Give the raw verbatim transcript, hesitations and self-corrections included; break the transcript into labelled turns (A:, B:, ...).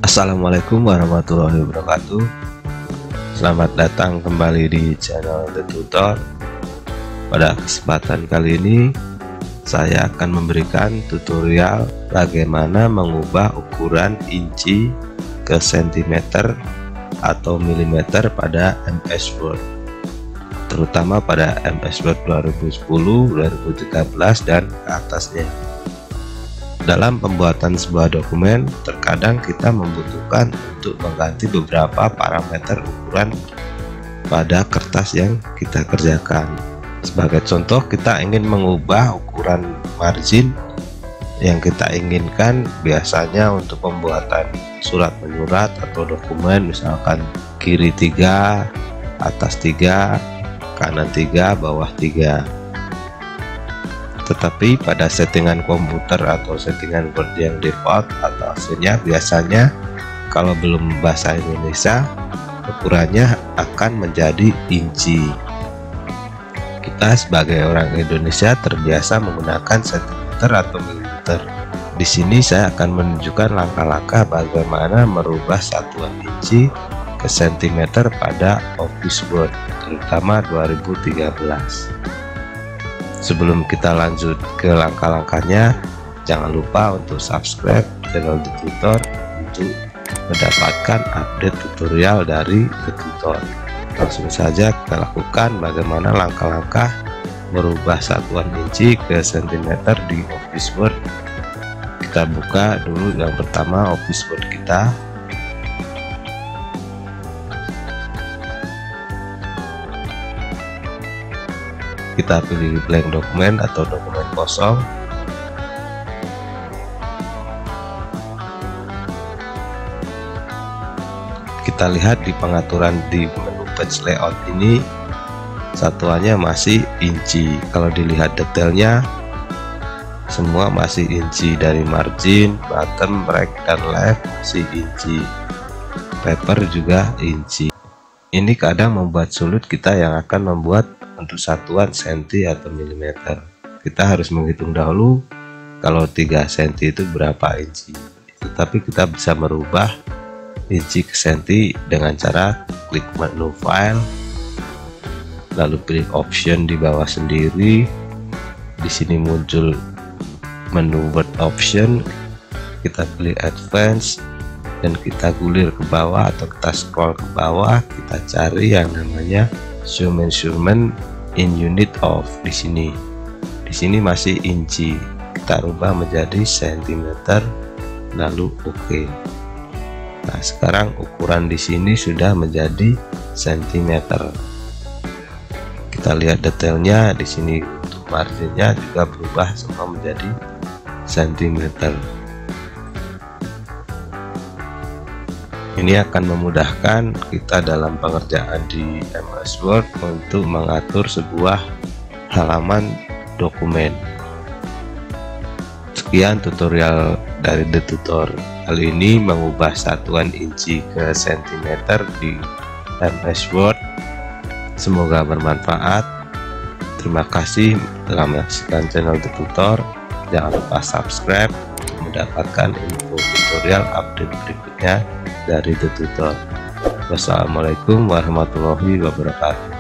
A: Assalamualaikum warahmatullahi wabarakatuh. Selamat datang kembali di channel The Tutor. Pada kesempatan kali ini saya akan memberikan tutorial bagaimana mengubah ukuran inci ke sentimeter atau milimeter pada M S Word, terutama pada M S Word dua ribu sepuluh, dua ribu tiga belas dan ke atasnya. Dalam pembuatan sebuah dokumen, terkadang kita membutuhkan untuk mengganti beberapa parameter ukuran pada kertas yang kita kerjakan. Sebagai contoh, kita ingin mengubah ukuran margin yang kita inginkan biasanya untuk pembuatan surat menyurat atau dokumen, misalkan kiri tiga, atas tiga, kanan tiga, bawah tiga. Tetapi pada settingan komputer atau settingan Word yang default atau aslinya, biasanya kalau belum bahasa Indonesia ukurannya akan menjadi inci. Kita sebagai orang Indonesia terbiasa menggunakan sentimeter atau milimeter. Di sini saya akan menunjukkan langkah-langkah bagaimana merubah satuan inci ke sentimeter pada Office Word, terutama dua ribu tiga belas. Sebelum kita lanjut ke langkah-langkahnya, jangan lupa untuk subscribe channel The Tutor untuk mendapatkan update tutorial dari The Tutor. Langsung saja kita lakukan bagaimana langkah-langkah merubah satuan inci ke sentimeter di Office Word. Kita buka dulu yang pertama Office Word kita. Kita pilih blank dokumen atau dokumen kosong. Kita lihat di pengaturan di menu page layout ini satuannya masih inci. Kalau dilihat detailnya semua masih inci, dari margin, bottom, right, dan left masih inci. Paper juga inci. Ini kadang membuat sulit kita yang akan membuat untuk satuan senti atau milimeter. Kita harus menghitung dahulu kalau tiga senti itu berapa inci. Tetapi kita bisa merubah inci ke senti dengan cara klik menu file, lalu pilih option di bawah sendiri. Di sini muncul menu word option, kita pilih advance dan kita gulir ke bawah atau kita scroll ke bawah, kita cari yang namanya show measurement in unit of. Di sini di sini masih inci, kita rubah menjadi sentimeter lalu oke. Okay. Nah, sekarang ukuran di sini sudah menjadi sentimeter. Kita lihat detailnya di sini, untuk marginnya juga berubah semua menjadi sentimeter. Ini akan memudahkan kita dalam pengerjaan di M S Word untuk mengatur sebuah halaman dokumen. Sekian tutorial dari The Tutor kali ini, mengubah satuan inci ke sentimeter di M S Word. Semoga bermanfaat. Terima kasih telah menyaksikan channel The Tutor. Jangan lupa subscribe untuk mendapatkan info tutorial update berikutnya dari The Tutor. Wassalamualaikum warahmatullahi wabarakatuh.